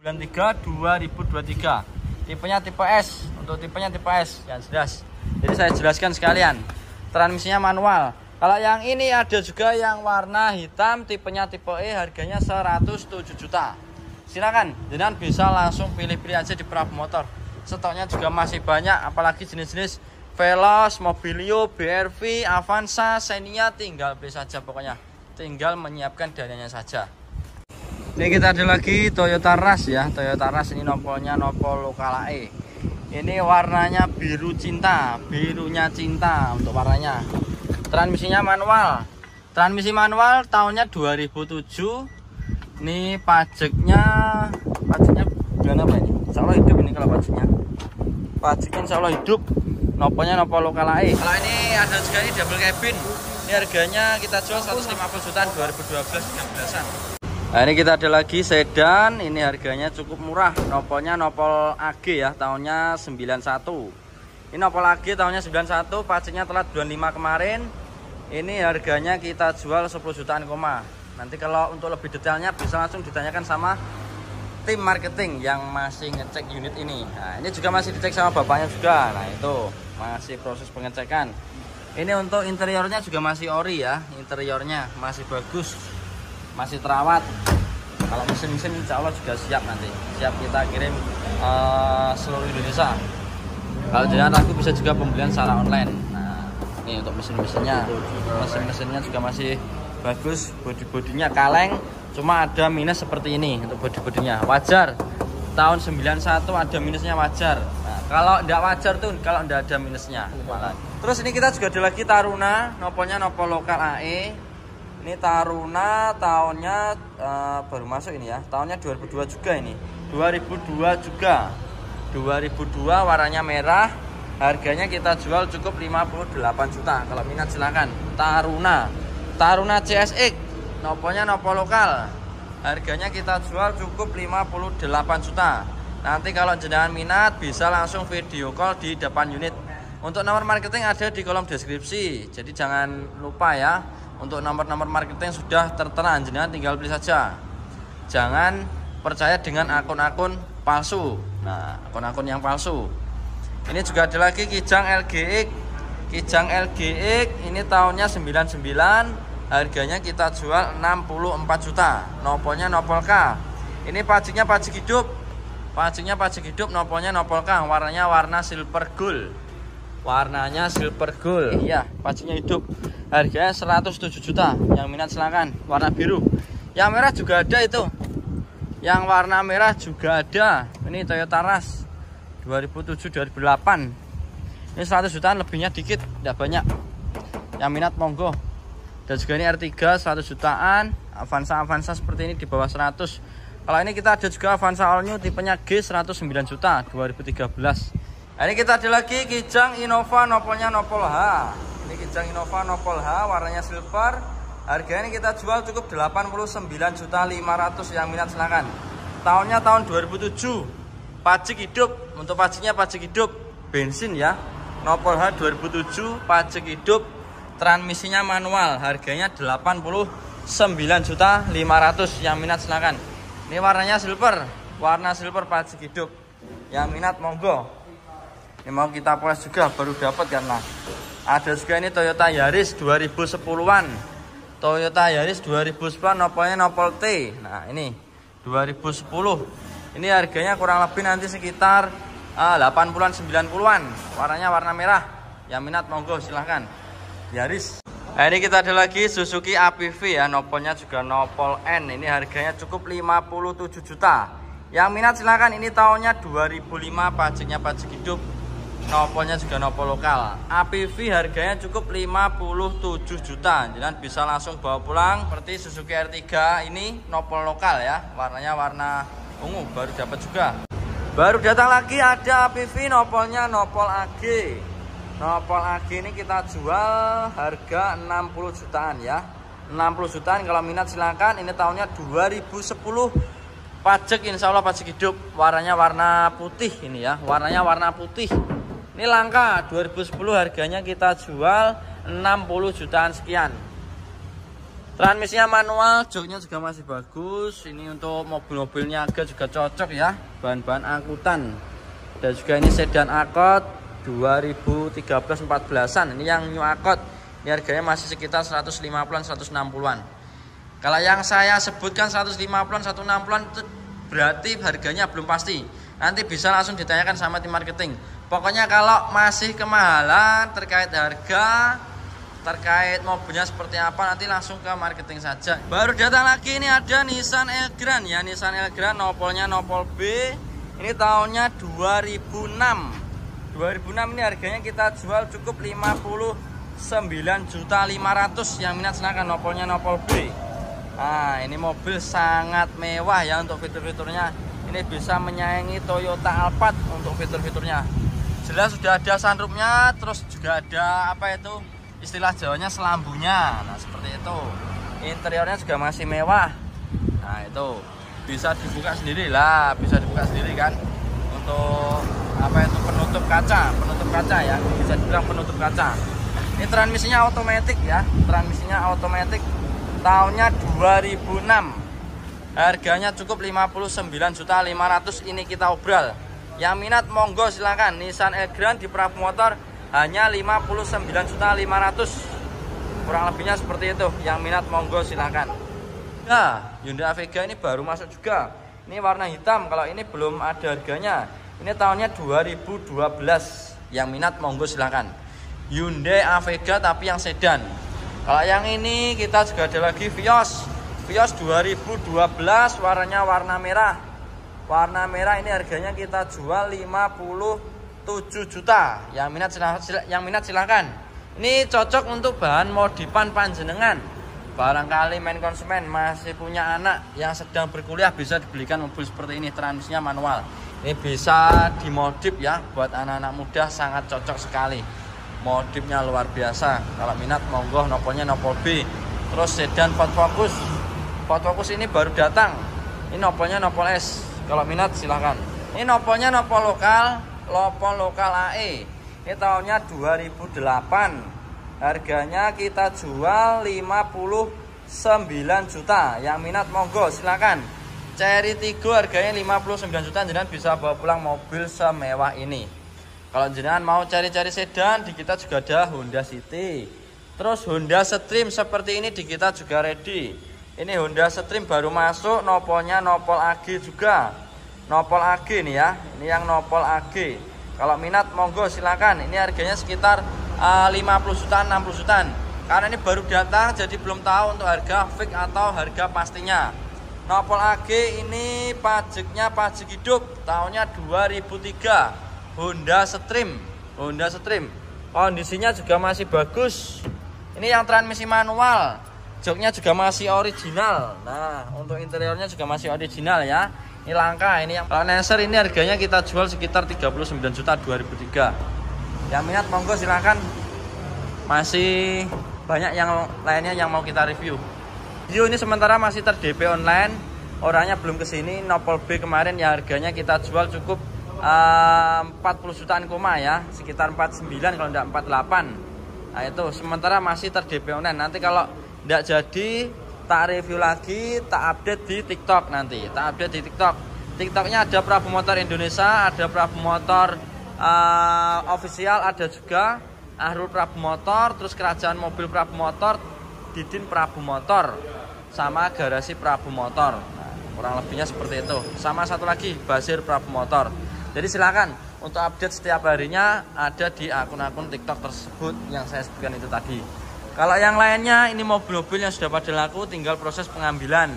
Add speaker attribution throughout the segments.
Speaker 1: Bulan 3 2023. Tipenya tipe S. Untuk tipenya tipe S yang jelas. Jadi saya jelaskan sekalian. Transmisinya manual. Kalau yang ini ada juga yang warna hitam, tipenya tipe E, harganya 107 juta. Silakan, jenengan bisa langsung pilih-pilih aja di Prabu Motor. Stoknya juga masih banyak, apalagi jenis-jenis Veloz, Mobilio, BRV, Avanza, Xenia, tinggal beli saja pokoknya. Tinggal menyiapkan dananya saja. Ini kita ada lagi Toyota Rush ya. Toyota Rush ini nopolnya nopol lokal AE. Ini warnanya biru cinta, birunya cinta untuk warnanya. Transmisinya manual. Transmisi manual tahunnya 2007. Ini pajaknya bulan apa ini? Insya Allah hidup ini kalau pajaknya. Pajaknya insya Allah hidup. Nopolnya nopol lokal AE. Kalau ini ada juga ini double cabin. Ini harganya kita jual 150 jutaan 2012 13-an. Nah, ini kita ada lagi sedan, ini harganya cukup murah. Nopolnya nopol AG ya, tahunnya 91. Ini nopol AG tahunnya 91, pajaknya telat bulan 5 kemarin. Ini harganya kita jual 10 jutaan koma. Nanti kalau untuk lebih detailnya bisa langsung ditanyakan sama tim marketing yang masih ngecek unit ini. Nah, ini juga masih dicek sama bapaknya juga. Nah, itu masih proses pengecekan. Ini untuk interiornya juga masih ori ya, interiornya masih bagus. Masih terawat. Kalau mesin-mesin insya Allah juga siap nanti. Siap kita kirim seluruh Indonesia. Kalau jangan ragu bisa juga pembelian secara online. Nah, ini untuk mesin-mesinnya. Mesin-mesinnya juga masih bagus. Bodi-bodinya kaleng. Cuma ada minus seperti ini untuk bodi-bodinya. Wajar. Tahun 91 ada minusnya wajar. Nah, kalau tidak wajar tuh kalau tidak ada minusnya. Terus ini kita juga ada lagi Taruna. Nopolnya nopol lokal AE. Ini Taruna tahunnya baru masuk ini ya. Tahunnya 2002 juga ini. 2002 juga. 2002 warnanya merah. Harganya kita jual cukup 58 juta. Kalau minat silakan. Taruna. Taruna CSX. Nopolnya nopol lokal. Harganya kita jual cukup 58 juta. Nanti kalau jenengan minat bisa langsung video call di depan unit. Untuk nomor marketing ada di kolom deskripsi. Jadi jangan lupa ya. Untuk nomor-nomor marketing sudah tertera, jenengan tinggal beli saja. Jangan percaya dengan akun-akun palsu. Nah, akun-akun yang palsu. Ini juga ada lagi Kijang LGX. Kijang LGX ini tahunnya 99. Harganya kita jual 64 juta. Nopolnya nopol K. Ini pajaknya pajak hidup. Pajaknya pajak hidup, nopolnya nopol K. Warnanya warna silver gold. Warnanya silver gold. Iya, pajaknya hidup. Harganya 107 juta. Yang minat silakan. Warna biru. Yang merah juga ada itu. Yang warna merah juga ada. Ini Toyota Rush 2007-2008. Ini 100 jutaan, lebihnya dikit, tidak banyak. Yang minat monggo. Dan juga ini R3 100 jutaan. Avanza seperti ini di bawah 100. Kalau ini kita ada juga Avanza All New tipenya G 109 juta 2013. Nah, ini kita ada lagi Kijang Innova nopolnya nopol H. Ini Kijang Innova nopol H warnanya silver. Harganya ini kita jual cukup 89 juta 500. Yang minat silakan. Tahunnya tahun 2007. Pajak hidup. Untuk pajaknya pajak hidup bensin ya. Nopol H 2007 pajak hidup. Transmisinya manual. Harganya 89 juta 500. Yang minat silakan. Ini warnanya silver. Warna silver pajak hidup. Yang minat monggo. Ini mau kita poles juga baru dapat karena ada juga ini Toyota Yaris 2010-an. Toyota Yaris 2010 nopolnya nopol T. Nah, ini 2010. Ini harganya kurang lebih nanti sekitar 80-an 90-an. Warnanya warna merah. Yang minat monggo silahkan. Yaris. Nah, ini kita ada lagi Suzuki APV ya. Nopolnya juga nopol N. Ini harganya cukup 57 juta. Yang minat silahkan. Ini tahunnya 2005. Pajaknya pajak hidup. Nopolnya juga nopol lokal. APV harganya cukup 57 juta. Jadi bisa langsung bawa pulang. Seperti Suzuki R3 ini nopol lokal ya. Warnanya warna ungu. Baru dapat juga. Baru datang lagi ada APV nopolnya nopol AG. Nopol AG ini kita jual harga 60 jutaan ya. 60 jutaan kalau minat silakan. Ini tahunnya 2010. Pajak insya Allah pajak hidup. Warnanya warna putih ini ya. Warnanya warna putih. Ini langka 2010 harganya kita jual 60 jutaan sekian. Transmisinya manual, joknya juga masih bagus. Ini untuk mobil-mobil niaga juga cocok ya, bahan-bahan angkutan. Dan juga ini sedan Accord 2013-14an. Ini yang new Accord. Ini harganya masih sekitar 150-an, 160-an. Kalau yang saya sebutkan 150-an, 160-an itu berarti harganya belum pasti. Nanti bisa langsung ditanyakan sama tim marketing. Pokoknya kalau masih kemahalan terkait harga, terkait mobilnya seperti apa, nanti langsung ke marketing saja. Baru datang lagi, ini ada Nissan Elgrand ya, Nissan Elgrand, nopolnya nopol B. Ini tahunnya 2006. 2006 ini harganya kita jual cukup 59.500.000. Yang minat silahkan, nopolnya nopol B. Nah, ini mobil sangat mewah ya untuk fitur-fiturnya. Ini bisa menyaingi Toyota Alphard untuk fitur-fiturnya. Jelas sudah ada sunroofnya, terus juga ada apa itu? Istilah Jawanya selambunya. Nah, seperti itu. Interiornya juga masih mewah. Nah, itu bisa dibuka sendiri lah, bisa dibuka sendiri kan. Untuk apa itu, penutup kaca ya, bisa dibilang penutup kaca. Ini transmisinya otomatis ya, transmisinya otomatis. Tahunnya 2006. Harganya cukup 59.500.000. Ini kita obral. Yang minat monggo silakan. Nissan Elgrand di Prabu Motor hanya 59.500.000. Kurang lebihnya seperti itu. Yang minat monggo silakan. Nah, Hyundai Avega ini baru masuk juga. Ini warna hitam. Kalau ini belum ada harganya. Ini tahunnya 2012. Yang minat monggo silakan. Hyundai Avega tapi yang sedan. Kalau yang ini kita juga ada lagi Vios. Vios 2012, warnanya warna merah. Warna merah ini harganya kita jual 57 juta. Yang minat silahkan. Ini cocok untuk bahan modifan panjenengan. Barangkali main konsumen masih punya anak yang sedang berkuliah, bisa dibelikan mobil seperti ini, transmisinya manual. Ini bisa dimodif ya, buat anak-anak muda sangat cocok sekali. Modifnya luar biasa. Kalau minat monggo, nopolnya nopol B. Terus sedan Ford Focus. Ford Focus ini baru datang. Ini nopolnya nopol S. Kalau minat silahkan. Ini nopolnya nopol lokal AE. Ini tahunnya 2008. Harganya kita jual 59 juta. Yang minat monggo silakan. Cherry Tiggo harganya 59 juta. Jenengan bisa bawa pulang mobil semewah ini. Kalau jenengan mau cari-cari sedan, di kita juga ada Honda City. Terus Honda Stream seperti ini di kita juga ready. Ini Honda Stream baru masuk, nopolnya nopol AG juga. Nopol AG nih ya. Ini yang nopol AG. Kalau minat monggo silakan. Ini harganya sekitar 50 jutaan, 60 jutaan. Karena ini baru datang, jadi belum tahu untuk harga fix atau harga pastinya. Nopol AG ini pajaknya pajak hidup, tahunnya 2003. Honda Stream. Honda Stream. Kondisinya juga masih bagus. Ini yang transmisi manual. Joknya juga masih original. Nah, untuk interiornya juga masih original ya. Ini langka. Ini yang Lancer ini harganya kita jual sekitar 39 juta 2003. Yang minat monggo silakan. Masih banyak yang lainnya yang mau kita review. Video ini sementara masih ter-DP online. Orangnya belum kesini. Nopol B kemarin ya harganya kita jual cukup 40 jutaan koma ya. Sekitar 49 kalau tidak 48. Nah itu sementara masih ter-DP online. Nanti kalau tidak jadi, tak review lagi, tak update di TikTok nanti. Tak update di TikTok. TikToknya ada Prabu Motor Indonesia, ada Prabu Motor official, ada juga Ahrul Prabu Motor, terus Kerajaan Mobil Prabu Motor, Didin Prabu Motor, sama Garasi Prabu Motor. Nah, kurang lebihnya seperti itu. Sama satu lagi Basir Prabu Motor. Jadi silakan untuk update setiap harinya ada di akun-akun TikTok tersebut yang saya sebutkan itu tadi. Kalau yang lainnya ini mobil-mobil yang sudah pada laku, tinggal proses pengambilan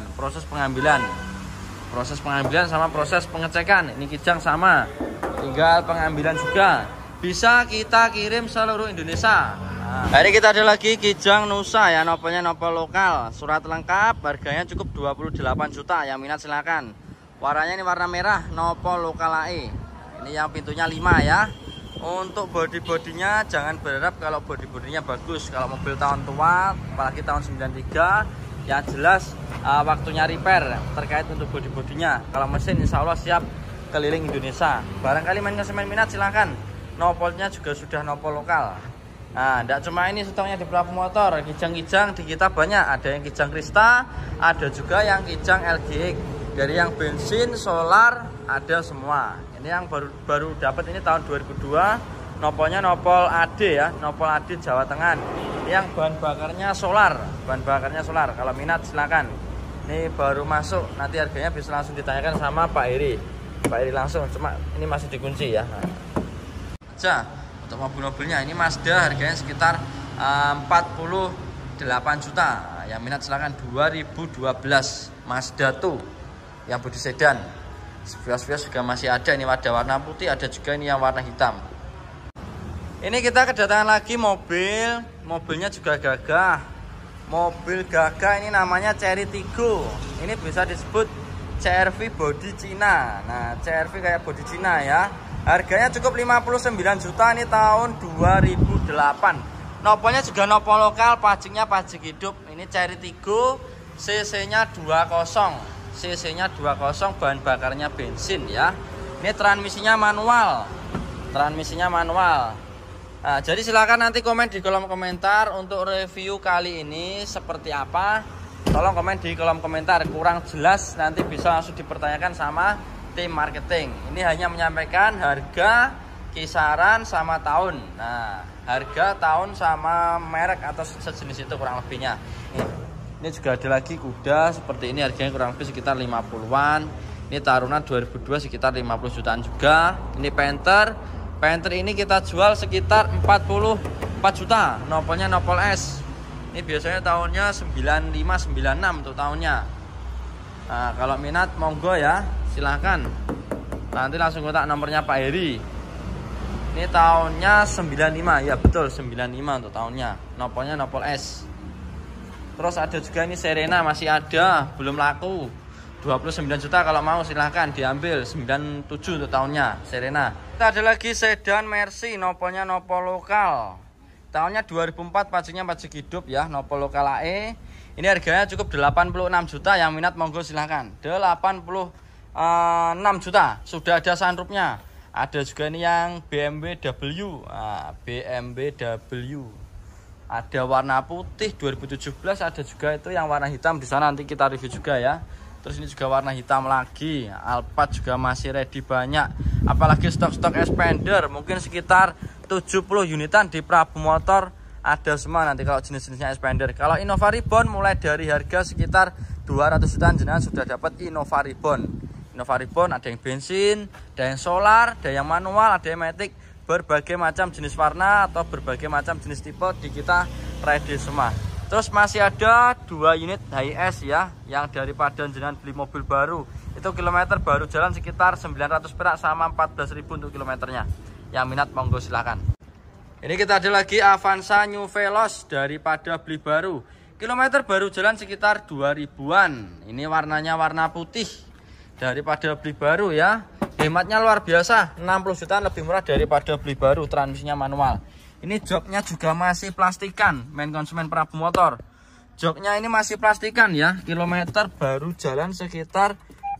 Speaker 1: sama proses pengecekan. Ini Kijang sama, tinggal pengambilan juga. Bisa kita kirim seluruh Indonesia. Nah, hari kita ada lagi Kijang Nusa ya, nopolnya nopol lokal, surat lengkap, harganya cukup 28 juta. Yang minat silakan. Warnanya ini warna merah, nopol lokal AE. Ini yang pintunya 5 ya. Untuk bodi-bodinya jangan berharap kalau bodi-bodinya bagus. Kalau mobil tahun tua, apalagi tahun 93, ya jelas waktunya repair terkait untuk bodi-bodinya. Kalau mesin insya Allah siap keliling Indonesia. Barangkali main minat silahkan. Nopolnya juga sudah nopol lokal. Nah, tidak cuma ini stoknya di Prabu Motor, kijang-kijang di kita banyak. Ada yang kijang Krista, ada juga yang kijang LGX. Dari yang bensin, solar, ada semua. Ini yang baru dapat ini tahun 2002. Nopolnya nopol AD ya, nopol AD Jawa Tengah. Ini yang bahan bakarnya solar, Kalau minat silakan. Ini baru masuk, nanti harganya bisa langsung ditanyakan sama Pak Heri. Pak Heri langsung, cuma ini masih dikunci ya. Aja. Untuk mobil-mobilnya ini Mazda harganya sekitar 48 juta. Yang minat silakan. 2012 Mazda 2 yang bodi sedan. Vios-vios juga masih ada. Ini ada warna putih, ada juga ini yang warna hitam. Ini kita kedatangan lagi mobil. Mobilnya juga gagah. Mobil gagah ini namanya Chery Tiggo. Ini bisa disebut CR-V bodi Cina. Nah, CR-V kayak bodi Cina ya. Harganya cukup 59 juta, ini tahun 2008. Nopolnya juga nopol lokal, pajaknya pajak hidup. Ini Chery Tiggo, CC-nya 20. CC-nya 20, bahan bakarnya bensin ya. Ini transmisinya manual. Nah, jadi silakan nanti komen di kolom komentar untuk review kali ini seperti apa. Tolong komen di kolom komentar, kurang jelas nanti bisa langsung dipertanyakan sama tim marketing. Ini hanya menyampaikan harga, kisaran sama tahun. Nah, harga, tahun sama merek atau sejenis itu kurang lebihnya. Ini juga ada lagi kuda seperti ini, harganya kurang lebih sekitar 50-an. Ini tarunan 2002 sekitar 50 jutaan juga. Ini Panther ini kita jual sekitar 44 juta. Nopolnya nopol S. Ini biasanya tahunnya 95 96 untuk tahunnya. Nah, kalau minat monggo ya, silahkan. Nanti langsung kontak nomornya Pak Heri. Ini tahunnya 95, ya betul 95 untuk tahunnya. Nopolnya nopol S. Terus ada juga ini Serena, masih ada, belum laku. 29 juta kalau mau silahkan diambil. 97 untuk tahunnya Serena. Kita ada lagi sedan Mercy, nopolnya nopol lokal. Tahunnya 2004, pajaknya pajak hidup ya, nopol lokal AE. Ini harganya cukup 86 juta, yang minat monggo silahkan. 86 juta, sudah ada sunroofnya. Ada juga ini yang BMW W. Nah, BMW W. Ada warna putih 2017, ada juga itu yang warna hitam di sana, nanti kita review juga ya. Terus ini juga warna hitam lagi. Alphard juga masih ready banyak. Apalagi stok-stok Expander mungkin sekitar 70 unitan di Prabu Motor. Ada semua nanti kalau jenis-jenisnya Expander. Kalau Innova Reborn mulai dari harga sekitar 200 jutaan jenengan sudah dapat Innova Reborn. Innova Reborn ada yang bensin, ada yang solar, ada yang manual, ada yang matic. Berbagai macam jenis warna atau berbagai macam jenis tipe di kita ready semua. Terus masih ada 2 unit Hiace ya, yang daripada jenengan beli mobil baru. Itu kilometer baru jalan sekitar 900 perak sama 14.000 untuk kilometernya. Yang minat monggo silahkan. Ini kita ada lagi Avanza New Veloz, daripada beli baru. Kilometer baru jalan sekitar 2000-an. Ini warnanya warna putih. Daripada beli baru ya. Hematnya luar biasa, 60 jutaan lebih murah daripada beli baru, transmisinya manual. Ini joknya juga masih plastikan, main konsumen Prabu Motor. Joknya ini masih plastikan ya. Kilometer baru jalan sekitar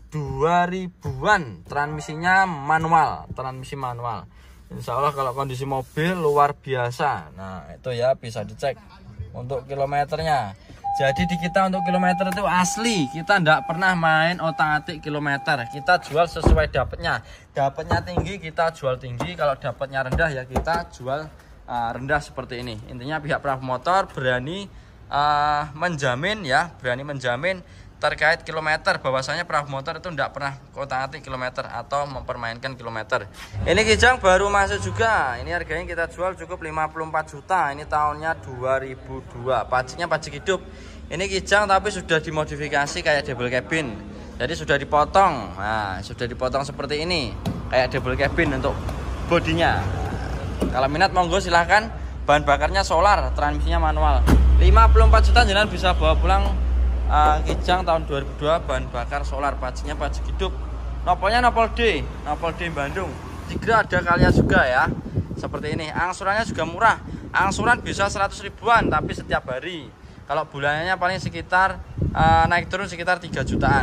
Speaker 1: 2000-an. Transmisinya manual, transmisi manual. Insya Allah kalau kondisi mobil luar biasa. Nah itu ya bisa dicek untuk kilometernya. Jadi di kita untuk kilometer itu asli, kita tidak pernah main otak-atik kilometer. Kita jual sesuai dapatnya. Dapatnya tinggi kita jual tinggi, kalau dapatnya rendah ya kita jual rendah seperti ini. Intinya pihak Prabu Motor berani menjamin ya, terkait kilometer, bahwasanya Prabu Motor itu tidak pernah otak-atik kilometer atau mempermainkan kilometer. Ini kijang baru masuk juga. Ini harganya kita jual cukup 54 juta. Ini tahunnya 2002. Pajaknya pajak hidup. Ini kijang tapi sudah dimodifikasi kayak double cabin. Jadi sudah dipotong. Nah, sudah dipotong seperti ini. Kayak double cabin untuk bodinya. Kalau minat monggo silahkan. Bahan bakarnya solar, transmisinya manual. 54 juta jangan bisa bawa pulang. Kijang tahun 2002, bahan bakar solar, pajaknya pajak hidup. Nopolnya nopol D Bandung. Tigra ada kalian juga ya. Seperti ini. Angsurannya juga murah. Angsuran bisa 100 ribuan tapi setiap hari. Kalau bulannya paling sekitar naik turun sekitar 3 jutaan.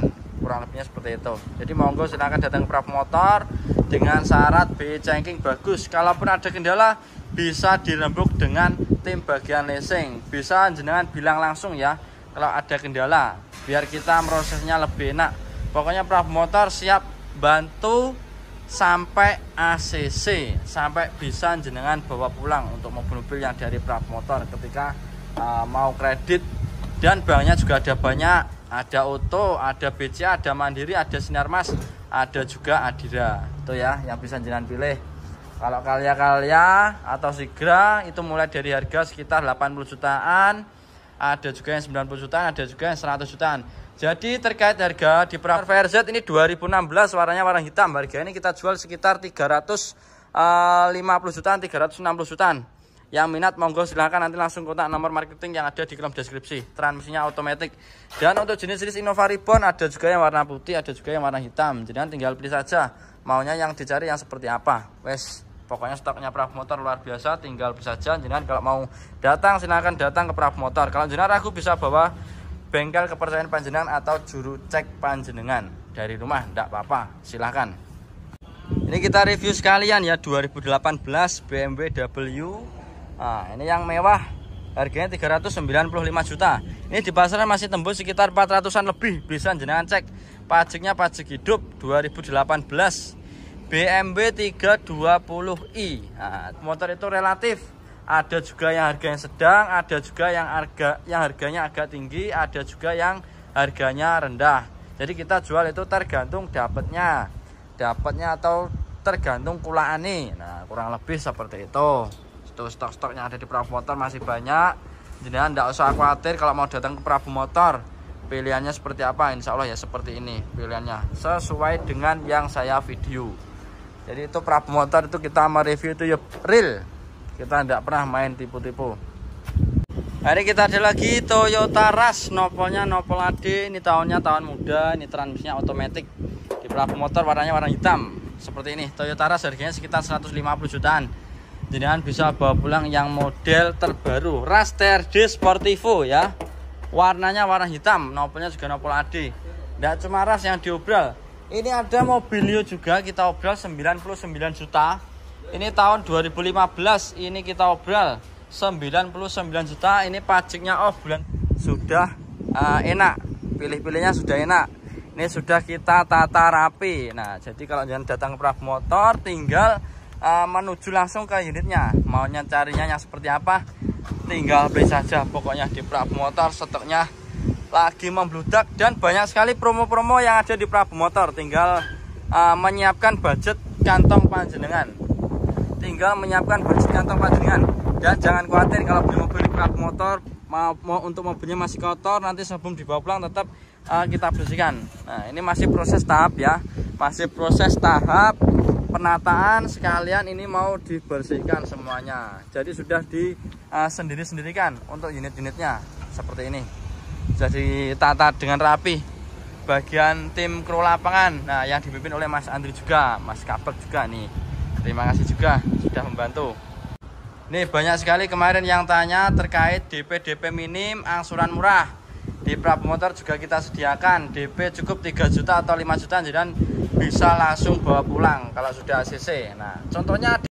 Speaker 1: kurang lebihnya seperti itu. Jadi monggo silahkan datang ke Prap Motor dengan syarat BE checking bagus. Kalaupun ada kendala bisa dirembuk dengan tim bagian leasing. Bisa jenengan bilang langsung ya kalau ada kendala, biar kita prosesnya lebih enak. Pokoknya Prap Motor siap bantu sampai ACC, sampai bisa jenengan bawa pulang untuk mobil-mobil yang dari Prap Motor ketika mau kredit. Dan banknya juga ada banyak, ada Auto, ada BCA, ada Mandiri, ada Sinarmas, ada juga Adira. Itu ya yang bisa jenengan pilih. Kalau Kalya atau Sigra itu mulai dari harga sekitar 80 jutaan, ada juga yang 90 jutaan, ada juga yang 100 jutaan. Jadi terkait harga di Prap VRZ ini 2016, warnanya warna hitam. Harga ini kita jual sekitar 350 jutaan, 360 jutaan. Yang minat monggo silahkan nanti langsung kontak nomor marketing yang ada di kolom deskripsi. Transmisinya otomatis. Dan untuk jenis-jenis Innova Reborn ada juga yang warna putih, ada juga yang warna hitam. Jadi tinggal pilih saja maunya yang dicari yang seperti apa. Wes, pokoknya stoknya Prap Motor luar biasa, tinggal bisa saja. Jangan kalau mau datang silahkan datang ke Prap Motor. Kalau jenengan ragu bisa bawa bengkel kepercayaan panjenengan atau juru cek panjenengan dari rumah, tidak apa-apa, silahkan. Ini kita review sekalian ya 2018 BMW W. Nah, ini yang mewah, harganya 395 juta. Ini di pasaran masih tembus sekitar 400-an lebih. Bisa jenengan cek pajaknya pajak hidup 2018 BMW 320i. Nah, motor itu relatif. Ada juga yang harganya sedang, ada juga yang harganya agak tinggi, ada juga yang harganya rendah. Jadi kita jual itu tergantung dapatnya atau tergantung kulaane. Nah, kurang lebih seperti itu. Stok-stok yang ada di Prap Motor masih banyak. Jenengan tidak usah khawatir kalau mau datang ke Prap Motor. Pilihannya seperti apa? Insya Allah ya seperti ini pilihannya, sesuai dengan yang saya video. Jadi itu Prap Motor itu kita mereview itu ya real. Kita tidak pernah main tipu-tipu. Hari kita ada lagi Toyota Rush, nopolnya nopol AD. Ini tahunnya tahun muda, ini transmisinya otomatis. Di Prap Motor warnanya warna hitam. Seperti ini. Toyota Rush harganya sekitar 150 jutaan. Jenengan bisa bawa pulang yang model terbaru Rush TRD Sportivo ya. Warnanya warna hitam, nopolnya juga nopol AD. Tidak cuma Rush yang diobral. Ini ada Mobilio juga kita obral 99 juta. Ini tahun 2015, ini kita obral 99 juta. Ini pajaknya off bulan. Sudah enak, pilih-pilihnya sudah enak. Ini sudah kita tata rapi. Nah, jadi kalau jangan datang ke Prap Motor tinggal menuju langsung ke unitnya. Maunya carinya yang seperti apa tinggal beli saja. Pokoknya di Prap Motor stoknya lagi membludak dan banyak sekali promo-promo yang ada di Prap Motor. Tinggal menyiapkan budget kantong panjenengan. Dan jangan khawatir kalau beli mobil di Prap Motor mau untuk mobilnya masih kotor, nanti sebelum dibawa pulang tetap kita bersihkan. Nah, ini masih proses tahap ya. Masih proses tahap penataan sekalian, ini mau dibersihkan semuanya. Jadi sudah sendiri-sendirikan untuk unit-unitnya seperti ini. Jadi tata dengan rapi. Bagian tim kru lapangan, nah yang dipimpin oleh Mas Andri juga, Mas Kabek juga nih. Terima kasih juga sudah membantu. Nih banyak sekali kemarin yang tanya terkait DP minim, angsuran murah. Di Prap Motor juga kita sediakan DP cukup 3 juta atau 5 juta, jadi bisa langsung bawa pulang kalau sudah ACC. Nah, contohnya